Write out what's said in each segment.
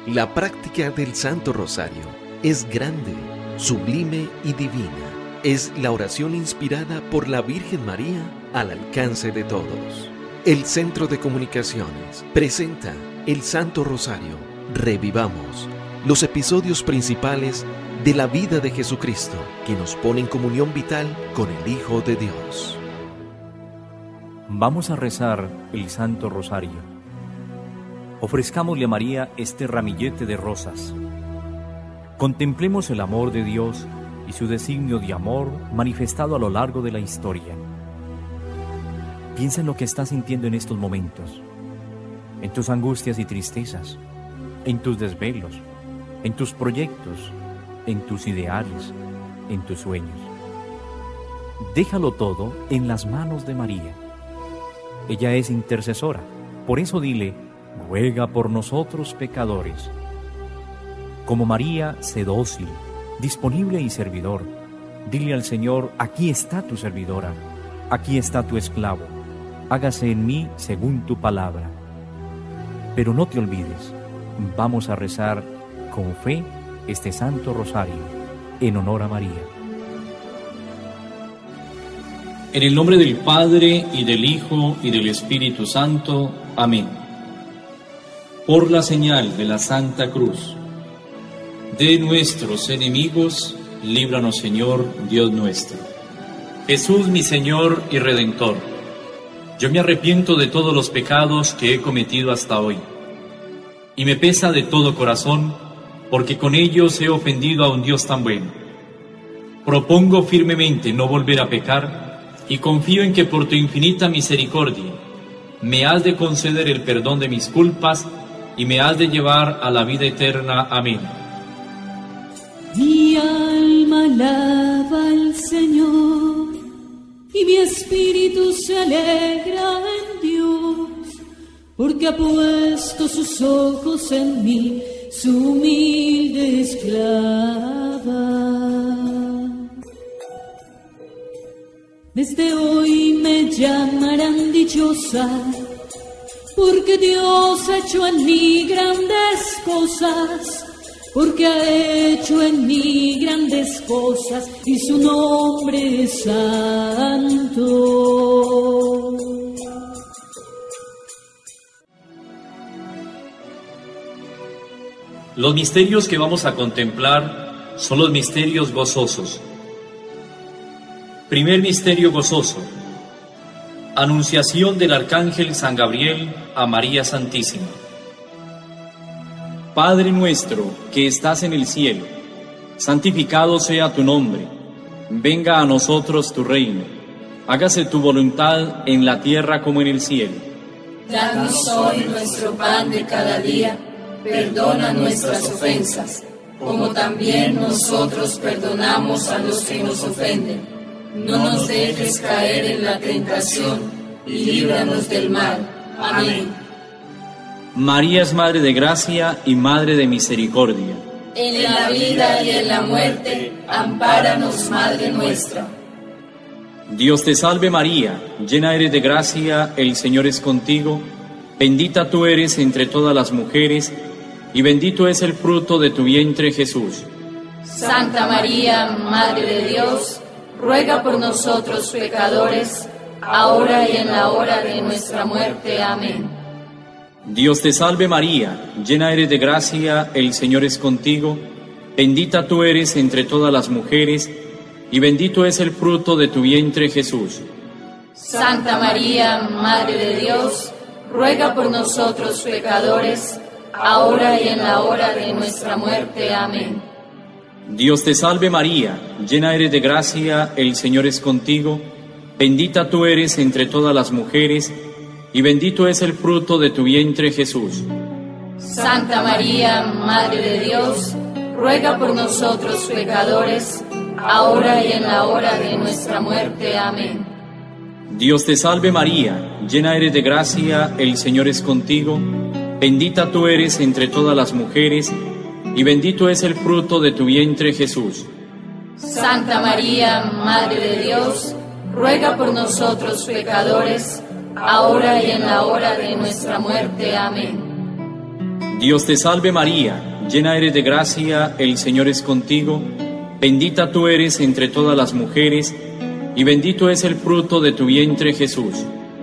La práctica del Santo Rosario es grande, sublime y divina. Es la oración inspirada por la Virgen María al alcance de todos. El Centro de Comunicaciones presenta el Santo Rosario. Revivamos los episodios principales de la vida de Jesucristo que nos pone en comunión vital con el Hijo de Dios. Vamos a rezar el Santo Rosario. Ofrezcámosle a María este ramillete de rosas. Contemplemos el amor de Dios y su designio de amor manifestado a lo largo de la historia. Piensa en lo que estás sintiendo en estos momentos, en tus angustias y tristezas, en tus desvelos, en tus proyectos, en tus ideales, en tus sueños. Déjalo todo en las manos de María. Ella es intercesora, por eso dile: ruega por nosotros pecadores. Como María, sé dócil, disponible y servidor. Dile al Señor: aquí está tu servidora, aquí está tu esclavo, hágase en mí según tu palabra. Pero no te olvides, vamos a rezar con fe este Santo Rosario en honor a María. En el nombre del Padre, y del Hijo, y del Espíritu Santo. Amén. Por la señal de la Santa Cruz, de nuestros enemigos, líbranos, Señor, Dios nuestro. Jesús, mi Señor y Redentor, yo me arrepiento de todos los pecados que he cometido hasta hoy, y me pesa de todo corazón, porque con ellos he ofendido a un Dios tan bueno. Propongo firmemente no volver a pecar, y confío en que por tu infinita misericordia me has de conceder el perdón de mis culpas y me has de llevar a la vida eterna. Amén. Mi alma alaba al Señor, y mi espíritu se alegra en Dios, porque ha puesto sus ojos en mí, su humilde esclava. Desde hoy me llamarán dichosa, porque Dios ha hecho en mí grandes cosas, porque ha hecho en mí grandes cosas, y su nombre es santo. Los misterios que vamos a contemplar son los misterios gozosos. Primer misterio gozoso: anunciación del Arcángel San Gabriel a María Santísima. Padre nuestro que estás en el cielo, santificado sea tu nombre. Venga a nosotros tu reino. Hágase tu voluntad en la tierra como en el cielo. Danos hoy nuestro pan de cada día. Perdona nuestras ofensas, como también nosotros perdonamos a los que nos ofenden. No nos dejes caer en la tentación, y líbranos del mal. Amén. María es Madre de Gracia y Madre de Misericordia. En la vida y en la muerte, ampáranos, Madre nuestra. Dios te salve María, llena eres de gracia, el Señor es contigo. Bendita tú eres entre todas las mujeres, y bendito es el fruto de tu vientre, Jesús. Santa María, Madre de Dios, ruega por nosotros pecadores, ahora y en la hora de nuestra muerte. Amén. Dios te salve María, llena eres de gracia, el Señor es contigo. Bendita tú eres entre todas las mujeres, y bendito es el fruto de tu vientre, Jesús. Santa María, Madre de Dios, ruega por nosotros pecadores, ahora y en la hora de nuestra muerte. Amén. Dios te salve María, llena eres de gracia, el Señor es contigo. Bendita tú eres entre todas las mujeres, y bendito es el fruto de tu vientre, Jesús. Santa María, Madre de Dios, ruega por nosotros pecadores, ahora y en la hora de nuestra muerte. Amén. Dios te salve María, llena eres de gracia, el Señor es contigo. Bendita tú eres entre todas las mujeres, y bendito es el fruto de tu vientre, Jesús. Santa María, Madre de Dios, ruega por nosotros pecadores, ahora y en la hora de nuestra muerte. Amén. Dios te salve María, llena eres de gracia, el Señor es contigo, bendita tú eres entre todas las mujeres, y bendito es el fruto de tu vientre Jesús.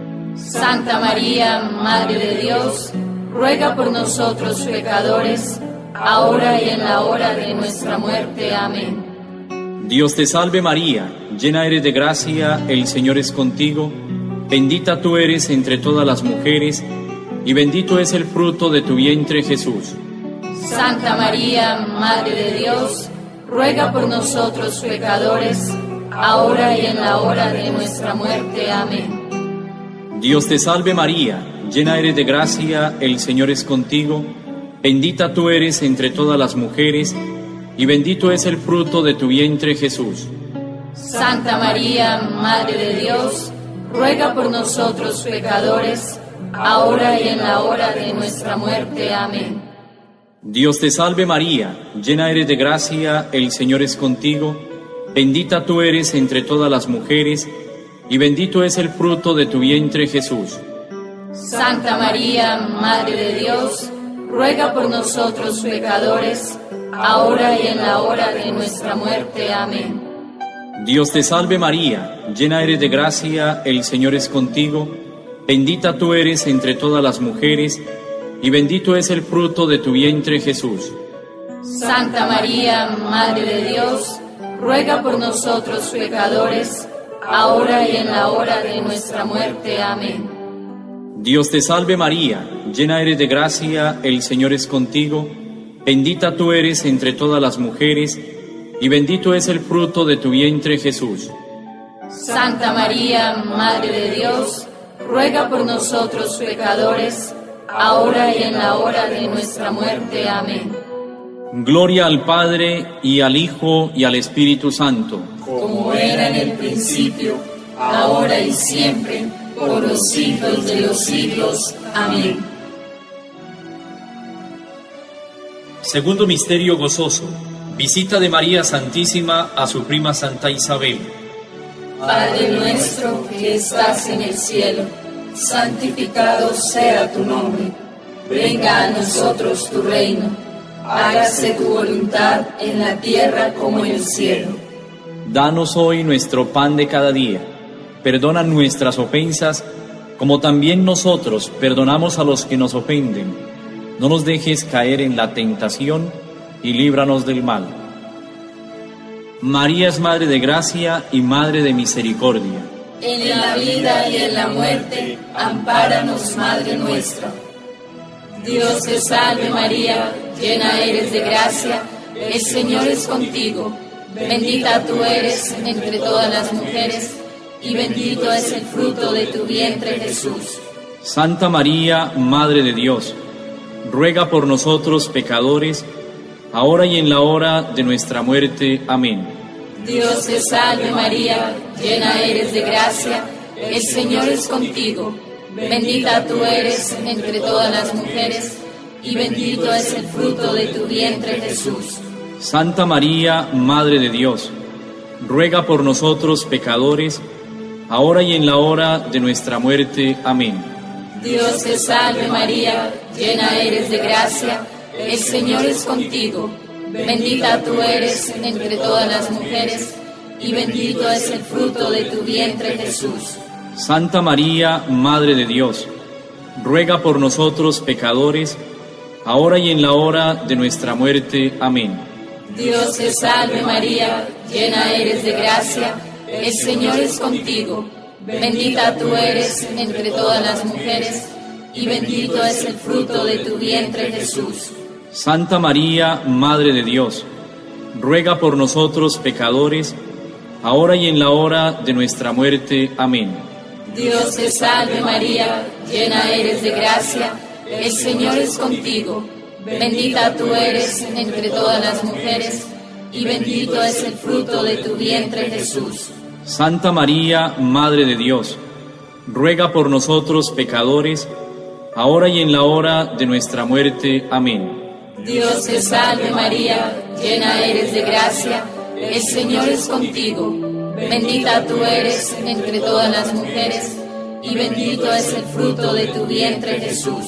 Santa María, Madre de Dios, ruega por nosotros pecadores, ahora y en la hora de nuestra muerte. Amén. Dios te salve María, llena eres de gracia, el Señor es contigo, bendita tú eres entre todas las mujeres, y bendito es el fruto de tu vientre Jesús. Santa María, Madre de Dios, ruega por nosotros pecadores, ahora y en la hora de nuestra muerte. Amén. Dios te salve María, llena eres de gracia, el Señor es contigo, bendita tú eres entre todas las mujeres, y bendito es el fruto de tu vientre Jesús. Santa María, Madre de Dios, ruega por nosotros pecadores, ahora y en la hora de nuestra muerte. Amén. Dios te salve María, llena eres de gracia, el Señor es contigo, bendita tú eres entre todas las mujeres, y bendito es el fruto de tu vientre Jesús. Santa María, Madre de Dios, ruega por nosotros pecadores, ahora y en la hora de nuestra muerte. Amén. Dios te salve María, llena eres de gracia, el Señor es contigo, bendita tú eres entre todas las mujeres, y bendito es el fruto de tu vientre Jesús. Santa María, Madre de Dios, ruega por nosotros pecadores, ahora y en la hora de nuestra muerte. Amén. Dios te salve María, llena eres de gracia, el Señor es contigo, bendita tú eres entre todas las mujeres, y bendito es el fruto de tu vientre Jesús. Santa María, Madre de Dios, ruega por nosotros pecadores, ahora y en la hora de nuestra muerte. Amén. Gloria al Padre, y al Hijo, y al Espíritu Santo. Como era en el principio, ahora y siempre, por los siglos de los siglos. Amén. Segundo misterio gozoso. Visita de María Santísima a su prima Santa Isabel. Padre nuestro que estás en el cielo, santificado sea tu nombre. Venga a nosotros tu reino. Hágase tu voluntad en la tierra como en el cielo. Danos hoy nuestro pan de cada día. Perdona nuestras ofensas, como también nosotros perdonamos a los que nos ofenden. No nos dejes caer en la tentación, y líbranos del mal. María es Madre de Gracia y Madre de Misericordia. En la vida y en la muerte, ampáranos, Madre nuestra. Dios te salve María, llena eres de gracia, el Señor es contigo. Bendita tú eres entre todas las mujeres, y bendito es el fruto de tu vientre Jesús. Santa María, Madre de Dios, ruega por nosotros pecadores, ahora y en la hora de nuestra muerte. Amén. Dios te salve María, llena eres de gracia, el Señor es contigo. Bendita tú eres entre todas las mujeres, y bendito es el fruto de tu vientre Jesús. Santa María, Madre de Dios, ruega por nosotros pecadores, ahora y en la hora de nuestra muerte. Amén. Dios te salve María, llena eres de gracia, el Señor es contigo. Bendita tú eres entre todas las mujeres, y bendito es el fruto de tu vientre Jesús. Santa María, Madre de Dios, ruega por nosotros pecadores, ahora y en la hora de nuestra muerte. Amén. Dios te salve María, llena eres de gracia, el Señor es contigo. Bendita tú eres entre todas las mujeres, y bendito es el fruto de tu vientre Jesús. Santa María, Madre de Dios, ruega por nosotros pecadores, ahora y en la hora de nuestra muerte. Amén. Dios te salve María, llena eres de gracia, el Señor es contigo. Bendita tú eres entre todas las mujeres, y bendito es el fruto de tu vientre Jesús. Santa María, Madre de Dios, ruega por nosotros pecadores, ahora y en la hora de nuestra muerte. Amén. Dios te salve María, llena eres de gracia, el Señor es contigo. Bendita tú eres entre todas las mujeres, y bendito es el fruto de tu vientre Jesús.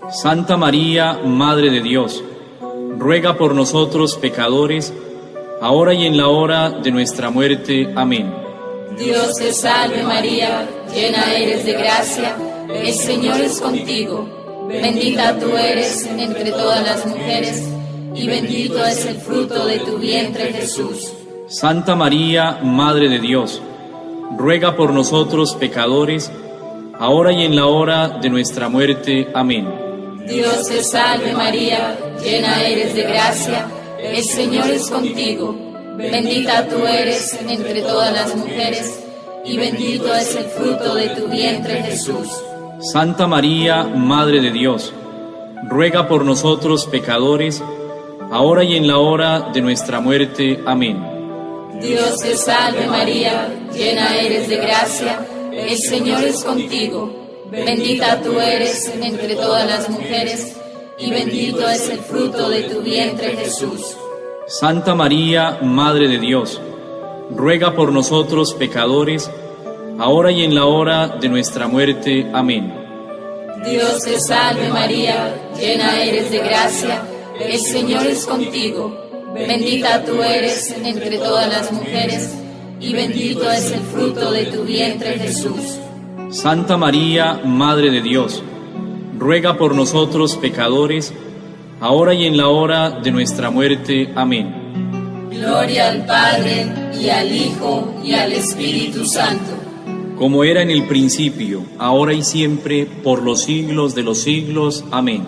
Santa María, Madre de Dios, ruega por nosotros pecadores, ahora y en la hora de nuestra muerte. Amén. Dios te salve María, llena eres de gracia, el Señor es contigo. Bendita tú eres entre todas las mujeres, y bendito es el fruto de tu vientre, Jesús. Santa María, Madre de Dios, ruega por nosotros pecadores, ahora y en la hora de nuestra muerte. Amén. Dios te salve María, llena eres de gracia, el Señor es contigo. Bendita tú eres entre todas las mujeres, y bendito es el fruto de tu vientre, Jesús. Santa María, Madre de Dios, ruega por nosotros pecadores, ahora y en la hora de nuestra muerte. Amén. Dios te salve María, llena eres de gracia, el Señor es contigo. Bendita tú eres entre todas las mujeres, y bendito es el fruto de tu vientre, Jesús. Santa María, Madre de Dios, ruega por nosotros pecadores, ahora y en la hora de nuestra muerte. Amén. Dios te salve María, llena eres de gracia, el Señor es contigo. Bendita tú eres entre todas las mujeres, y bendito es el fruto de tu vientre, Jesús. Santa María, Madre de Dios, ruega por nosotros pecadores, ahora y en la hora de nuestra muerte. Amén. Gloria al Padre, y al Hijo, y al Espíritu Santo. Como era en el principio, ahora y siempre, por los siglos de los siglos. Amén.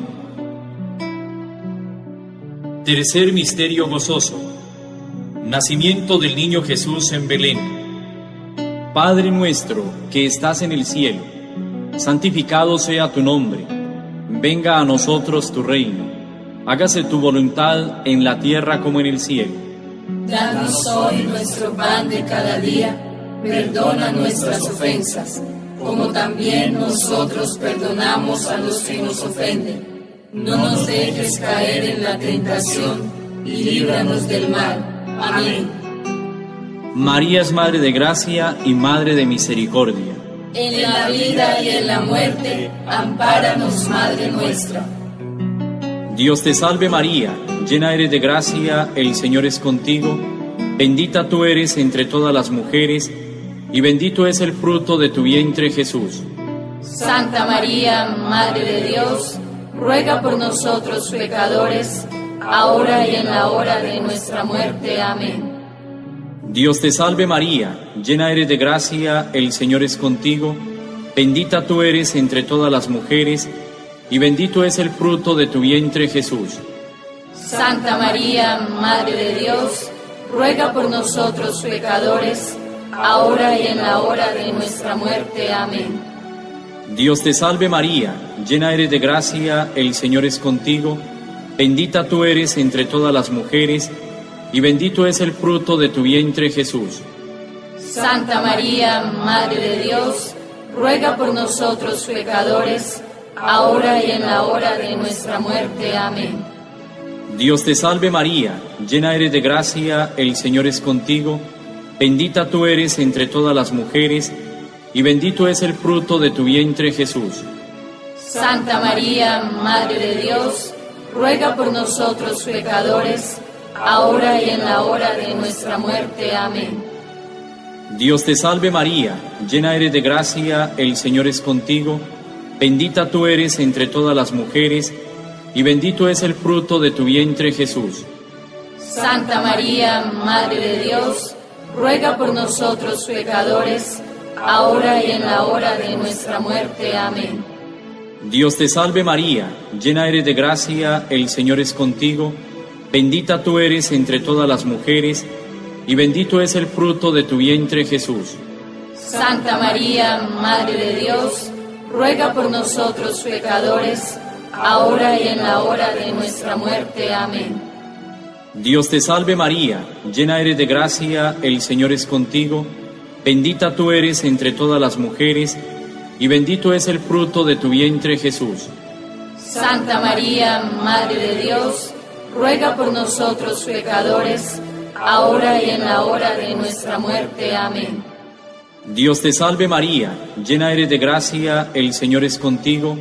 Tercer misterio gozoso: nacimiento del niño Jesús en Belén. Padre nuestro que estás en el cielo, santificado sea tu nombre. Venga a nosotros tu reino. Hágase tu voluntad en la tierra como en el cielo. Danos hoy nuestro pan de cada día. Perdona nuestras ofensas, como también nosotros perdonamos a los que nos ofenden. No nos dejes caer en la tentación, y líbranos del mal. Amén. María es Madre de Gracia y Madre de Misericordia. En la vida y en la muerte, ampáranos, Madre nuestra. Dios te salve María, llena eres de gracia, el Señor es contigo. Bendita tú eres entre todas las mujeres, y bendito es el fruto de tu vientre, Jesús. Santa María, Madre de Dios, ruega por nosotros pecadores, ahora y en la hora de nuestra muerte. Amén. Dios te salve María, llena eres de gracia, el Señor es contigo. Bendita tú eres entre todas las mujeres, y bendito es el fruto de tu vientre, Jesús. Santa María, Madre de Dios, ruega por nosotros pecadores, ahora y en la hora de nuestra muerte. Amén. Dios te salve María, llena eres de gracia, el Señor es contigo. Bendita tú eres entre todas las mujeres, y bendito es el fruto de tu vientre, Jesús. Santa María, Madre de Dios, ruega por nosotros pecadores, ahora y en la hora de nuestra muerte. Amén. Dios te salve María, llena eres de gracia, el Señor es contigo. Bendita tú eres entre todas las mujeres, y bendito es el fruto de tu vientre, Jesús. Santa María, Madre de Dios, ruega por nosotros pecadores, ahora y en la hora de nuestra muerte. Amén. Dios te salve María, llena eres de gracia, el Señor es contigo. Bendita tú eres entre todas las mujeres, y bendito es el fruto de tu vientre, Jesús. Santa María, Madre de Dios, ruega por nosotros pecadores, ahora y en la hora de nuestra muerte. Amén. Dios te salve María, llena eres de gracia, el Señor es contigo. Bendita tú eres entre todas las mujeres, y bendito es el fruto de tu vientre, Jesús. Santa María, Madre de Dios, ruega por nosotros pecadores, ahora y en la hora de nuestra muerte. Amén. Dios te salve María, llena eres de gracia, el Señor es contigo. Bendita tú eres entre todas las mujeres, y bendito es el fruto de tu vientre, Jesús. Santa María, Madre de Dios, ruega por nosotros pecadores, ahora y en la hora de nuestra muerte. Amén. Dios te salve María, llena eres de gracia, el Señor es contigo.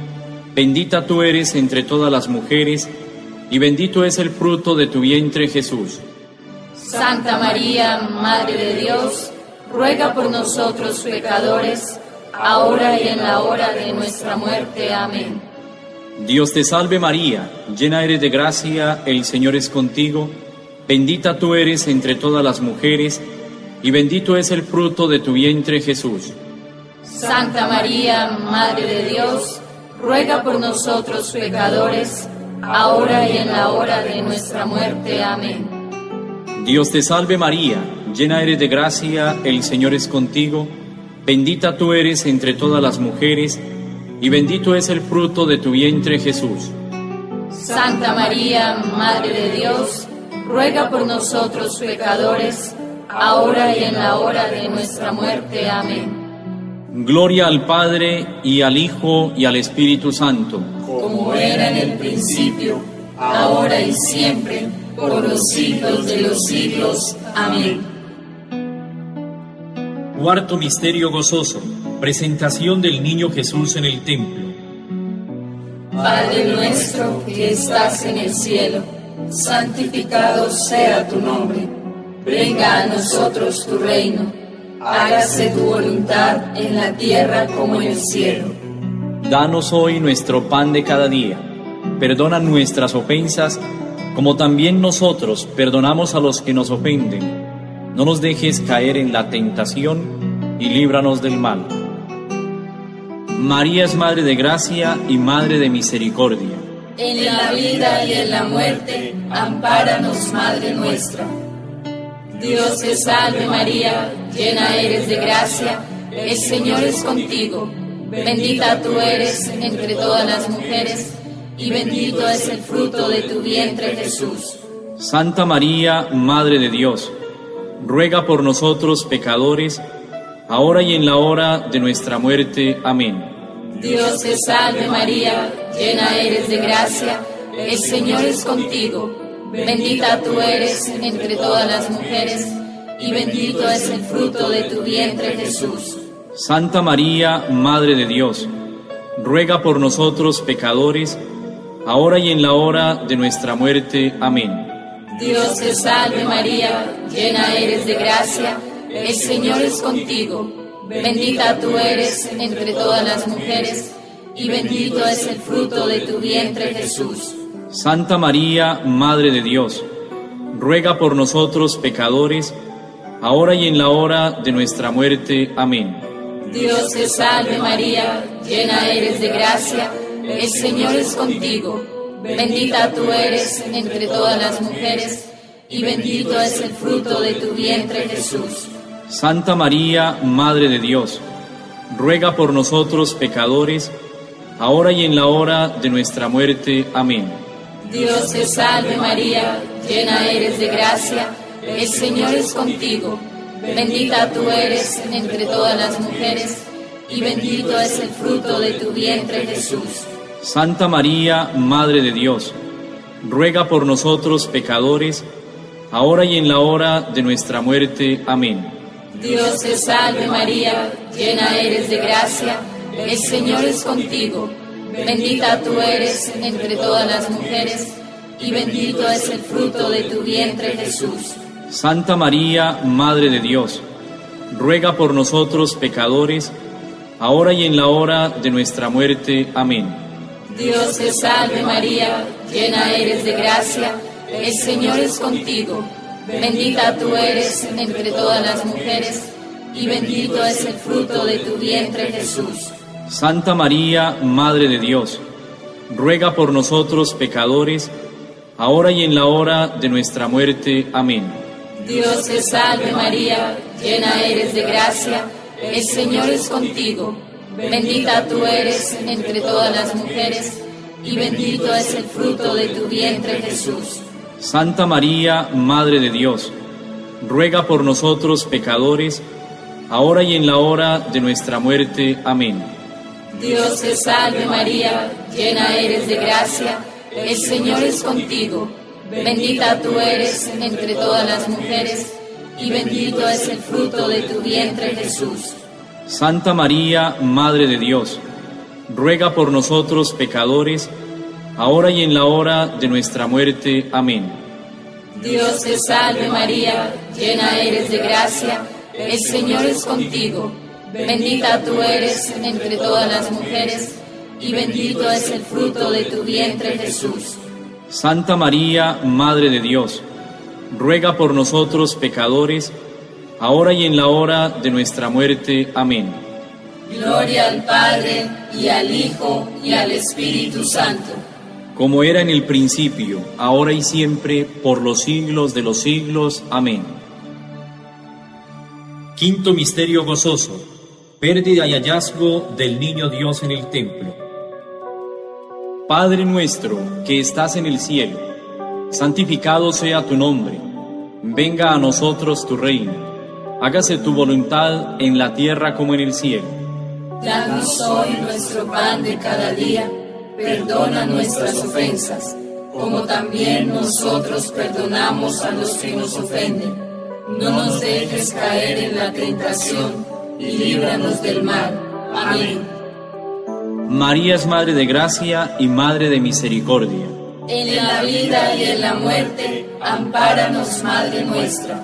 bendita tú eres entre todas las mujeres, y bendito es el fruto de tu vientre, Jesús. Santa María, Madre de Dios, ruega por nosotros pecadores, ahora y en la hora de nuestra muerte. Amén. Dios te salve María, llena eres de gracia, el Señor es contigo, bendita tú eres entre todas las mujeres, y bendito es el fruto de tu vientre, Jesús. Santa María, Madre de Dios, ruega por nosotros pecadores, ahora y en la hora de nuestra muerte. Amén. Dios te salve María, llena eres de gracia, el Señor es contigo, bendita tú eres entre todas las mujeres, y bendito es el fruto de tu vientre, Jesús. Santa María, Madre de Dios, ruega por nosotros pecadores, ahora y en la hora de nuestra muerte. Amén. Gloria al Padre, y al Hijo, y al Espíritu Santo. Como era en el principio, ahora y siempre, por los siglos de los siglos. Amén. Cuarto misterio gozoso, presentación del niño Jesús en el templo. Padre nuestro que estás en el cielo, santificado sea tu nombre. Venga a nosotros tu reino. Hágase tu voluntad en la tierra como en el cielo. Danos hoy nuestro pan de cada día. Perdona nuestras ofensas, como también nosotros perdonamos a los que nos ofenden. No nos dejes caer en la tentación y líbranos del mal. María es Madre de Gracia y Madre de Misericordia. En la vida y en la muerte, ampáranos, Madre nuestra. Dios te salve María, llena eres de gracia, el Señor es contigo. Bendita tú eres entre todas las mujeres, y bendito es el fruto de tu vientre, Jesús. Santa María, Madre de Dios, ruega por nosotros pecadores, ahora y en la hora de nuestra muerte. Amén. Dios te salve María, llena eres de gracia, el Señor es contigo. Bendita tú eres entre todas las mujeres, y bendito es el fruto de tu vientre, Jesús. Santa María, Madre de Dios, ruega por nosotros pecadores, ahora y en la hora de nuestra muerte. Amén. Dios te salve María, llena eres de gracia, el Señor es contigo. Bendita tú eres entre todas las mujeres, y bendito es el fruto de tu vientre, Jesús. Santa María, Madre de Dios, ruega por nosotros pecadores, ahora y en la hora de nuestra muerte. Amén. Dios te salve María, llena eres de gracia, el Señor es contigo. Bendita tú eres entre todas las mujeres, y bendito es el fruto de tu vientre, Jesús. Santa María, Madre de Dios, ruega por nosotros pecadores, ahora y en la hora de nuestra muerte. Amén. Dios te salve María, llena eres de gracia, el Señor es contigo. Bendita tú eres entre todas las mujeres, y bendito es el fruto de tu vientre, Jesús. Santa María, Madre de Dios, ruega por nosotros pecadores, ahora y en la hora de nuestra muerte. Amén. Dios te salve María, llena eres de gracia, el Señor es contigo. Bendita tú eres entre todas las mujeres, y bendito es el fruto de tu vientre, Jesús. Santa María, Madre de Dios, ruega por nosotros pecadores, ahora y en la hora de nuestra muerte. Amén. Dios te salve María, llena eres de gracia, el Señor es contigo. Bendita tú eres entre todas las mujeres, y bendito es el fruto de tu vientre, Jesús. Santa María, Madre de Dios, ruega por nosotros pecadores, ahora y en la hora de nuestra muerte. Amén. Dios te salve María, llena eres de gracia, el Señor es contigo. Bendita tú eres entre todas las mujeres, y bendito es el fruto de tu vientre, Jesús. Santa María, Madre de Dios, ruega por nosotros pecadores, ahora y en la hora de nuestra muerte. Amén. Dios te salve María, llena eres de gracia, el Señor es contigo. Bendita tú eres entre todas las mujeres, y bendito es el fruto de tu vientre, Jesús. Santa María, Madre de Dios, ruega por nosotros pecadores, ahora y en la hora de nuestra muerte. Amén. Dios te salve María, llena eres de gracia, el Señor es contigo. Bendita tú eres entre todas las mujeres, y bendito es el fruto de tu vientre, Jesús. Santa María, Madre de Dios, ruega por nosotros pecadores, ahora y en la hora de nuestra muerte. Amén. Gloria al Padre, y al Hijo, y al Espíritu Santo. Como era en el principio, ahora y siempre, por los siglos de los siglos. Amén. Quinto misterio gozoso: pérdida y hallazgo del niño Dios en el templo. Padre nuestro que estás en el cielo, santificado sea tu nombre. Venga a nosotros tu reino. Hágase tu voluntad en la tierra como en el cielo. Danos hoy nuestro pan de cada día. Perdona nuestras ofensas, como también nosotros perdonamos a los que nos ofenden. No nos dejes caer en la tentación, y líbranos del mal. Amén. María es Madre de Gracia y Madre de Misericordia. En la vida y en la muerte, ampáranos, Madre nuestra.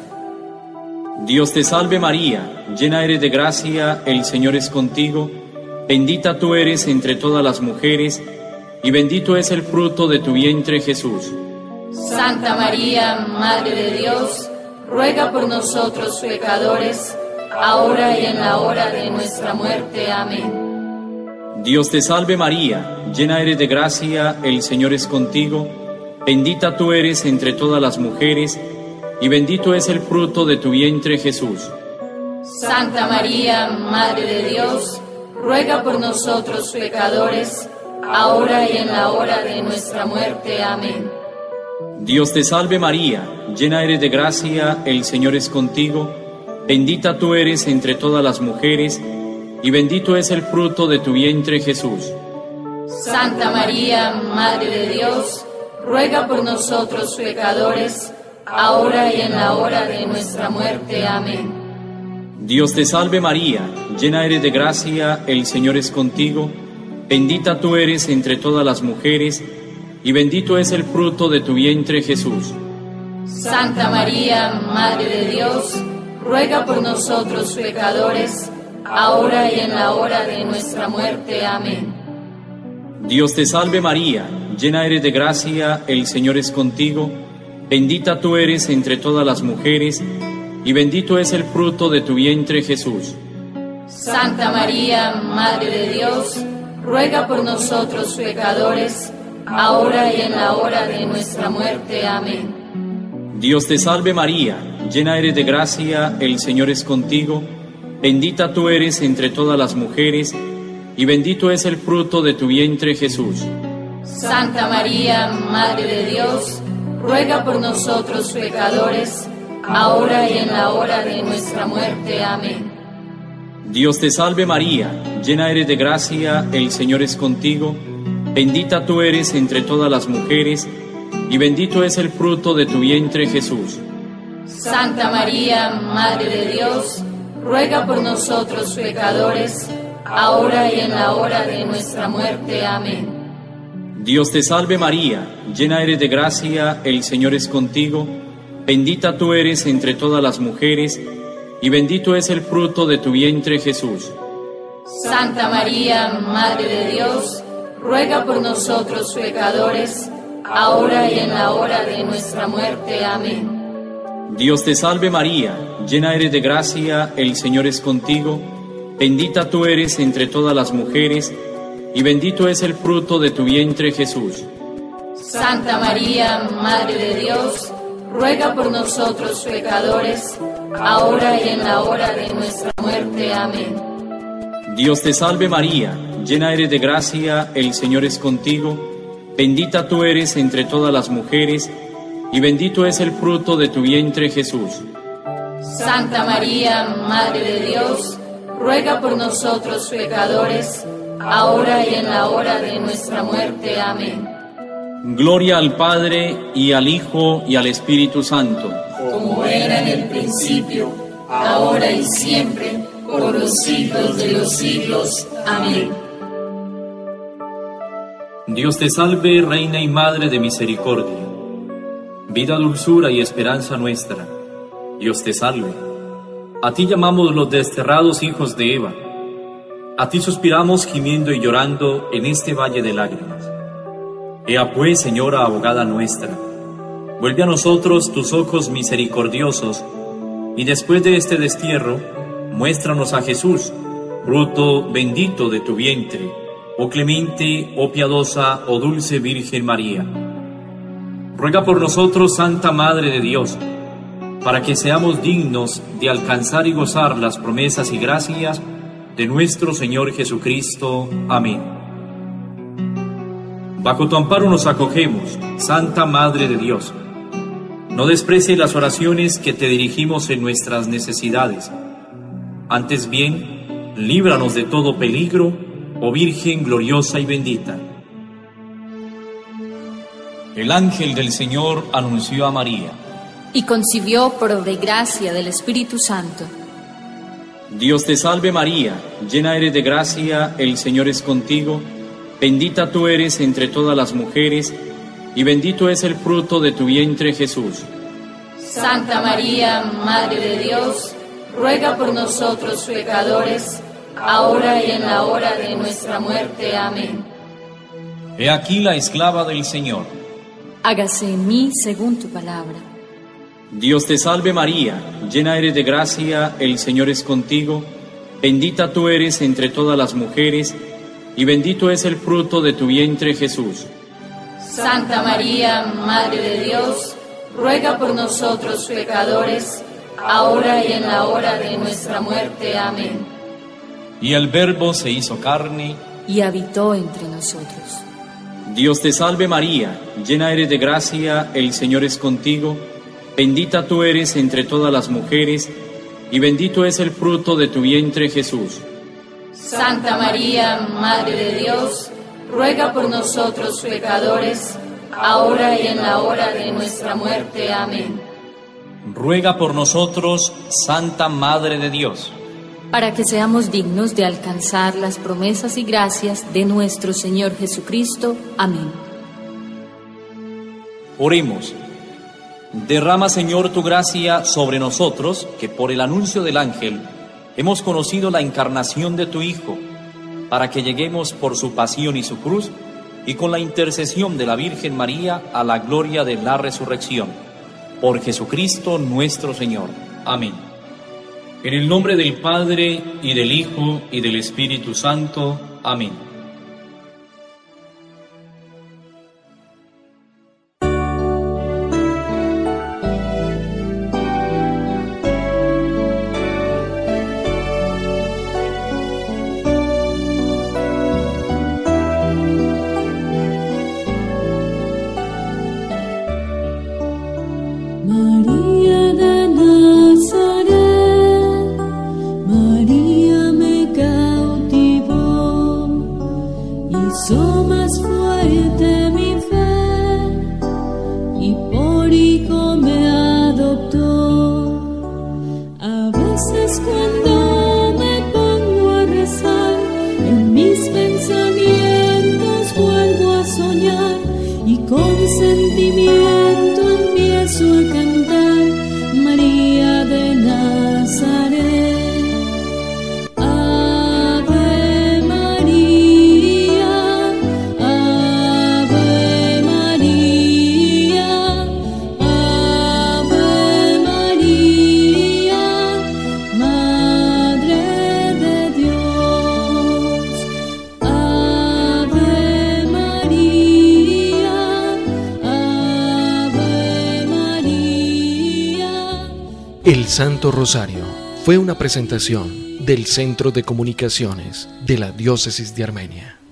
Dios te salve María, llena eres de gracia, el Señor es contigo. Bendita tú eres entre todas las mujeres, y bendito es el fruto de tu vientre, Jesús. Santa María, Madre de Dios, ruega por nosotros pecadores, ahora y en la hora de nuestra muerte. Amén. Dios te salve María, llena eres de gracia, el Señor es contigo. Bendita tú eres entre todas las mujeres, y bendito es el fruto de tu vientre, Jesús. Santa María, Madre de Dios, ruega por nosotros pecadores, ahora y en la hora de nuestra muerte. Amén. Dios te salve María, llena eres de gracia, el Señor es contigo. Bendita tú eres entre todas las mujeres, y bendito es el fruto de tu vientre, Jesús. Santa María, Madre de Dios, ruega por nosotros pecadores, ahora y en la hora de nuestra muerte. Amén. Dios te salve María, llena eres de gracia, el Señor es contigo. Bendita tú eres entre todas las mujeres, y bendito es el fruto de tu vientre, Jesús. Santa María, Madre de Dios, ruega por nosotros pecadores, ahora y en la hora de nuestra muerte. Amén. Dios te salve María, llena eres de gracia, el Señor es contigo. Bendita tú eres entre todas las mujeres, y bendito es el fruto de tu vientre, Jesús. Santa María, Madre de Dios, ruega por nosotros pecadores, ahora y en la hora de nuestra muerte. Amén. Dios te salve María, llena eres de gracia, el Señor es contigo. Bendita tú eres entre todas las mujeres, y bendito es el fruto de tu vientre, Jesús. Santa María, Madre de Dios, ruega por nosotros pecadores, ahora y en la hora de nuestra muerte. Amén. Dios te salve María, llena eres de gracia, el Señor es contigo. Bendita tú eres entre todas las mujeres, y bendito es el fruto de tu vientre, Jesús. Santa María, Madre de Dios, ruega por nosotros pecadores, ahora y en la hora de nuestra muerte. Amén. Dios te salve María, llena eres de gracia, el Señor es contigo. Bendita tú eres entre todas las mujeres, y bendito es el fruto de tu vientre, Jesús. Santa María, Madre de Dios, ruega por nosotros pecadores, ahora y en la hora de nuestra muerte. Amén. Dios te salve María, llena eres de gracia, el Señor es contigo. Bendita tú eres entre todas las mujeres, y bendito es el fruto de tu vientre, Jesús. Santa María, Madre de Dios, ruega por nosotros pecadores, ahora y en la hora de nuestra muerte. Amén. Dios te salve María, llena eres de gracia, el Señor es contigo. Bendita tú eres entre todas las mujeres, y bendito es el fruto de tu vientre, Jesús. Santa María, Madre de Dios, ruega por nosotros pecadores, ahora y en la hora de nuestra muerte. Amén. Gloria al Padre, y al Hijo, y al Espíritu Santo. Como era en el principio, ahora y siempre, por los siglos de los siglos. Amén. Dios te salve, Reina y Madre de misericordia, vida, dulzura y esperanza nuestra. Dios te salve. A ti llamamos los desterrados hijos de Eva. A ti suspiramos gimiendo y llorando en este valle de lágrimas. Ea pues, Señora abogada nuestra, vuelve a nosotros tus ojos misericordiosos, y después de este destierro, muéstranos a Jesús, fruto bendito de tu vientre, oh clemente, oh piadosa, oh dulce Virgen María. Ruega por nosotros, Santa Madre de Dios, para que seamos dignos de alcanzar y gozar las promesas y gracias de nuestro Señor Jesucristo. Amén. Bajo tu amparo nos acogemos, Santa Madre de Dios. No desprecies las oraciones que te dirigimos en nuestras necesidades. Antes bien, líbranos de todo peligro, oh Virgen gloriosa y bendita. El ángel del Señor anunció a María, y concibió por obra y gracia del Espíritu Santo. Dios te salve María, llena eres de gracia, el Señor es contigo, bendita tú eres entre todas las mujeres, y bendito es el fruto de tu vientre Jesús. Santa María, Madre de Dios, ruega por nosotros pecadores, ahora y en la hora de nuestra muerte. Amén. He aquí la esclava del Señor. Hágase en mí según tu palabra. Dios te salve María, llena eres de gracia, el Señor es contigo, bendita tú eres entre todas las mujeres, y bendito es el fruto de tu vientre Jesús. Santa María, Madre de Dios, ruega por nosotros pecadores, ahora y en la hora de nuestra muerte. Amén. Y el Verbo se hizo carne, y habitó entre nosotros. Dios te salve María, llena eres de gracia, el Señor es contigo, bendita tú eres entre todas las mujeres, y bendito es el fruto de tu vientre Jesús. Santa María, Madre de Dios, ruega por nosotros pecadores, ahora y en la hora de nuestra muerte. Amén. Ruega por nosotros, Santa Madre de Dios, para que seamos dignos de alcanzar las promesas y gracias de nuestro Señor Jesucristo. Amén. Oremos. Derrama, Señor, tu gracia sobre nosotros, que por el anuncio del ángel hemos conocido la encarnación de tu Hijo, para que lleguemos por su pasión y su cruz, y con la intercesión de la Virgen María a la gloria de la resurrección. Por Jesucristo nuestro Señor. Amén. En el nombre del Padre, y del Hijo, y del Espíritu Santo. Amén. María de Nazaret, María me cautivó, hizo más fuerte mi fe y por hijo me adoptó. A veces cuando me pongo a rezar, en mis pensamientos vuelvo a soñar y con sentimiento empiezo a cantar María de Nazaret. Ave María, Ave María, Ave María, Madre de Dios. Ave María, Ave María. El Santo Rosario fue una presentación del Centro de Comunicaciones de la Diócesis de Armenia.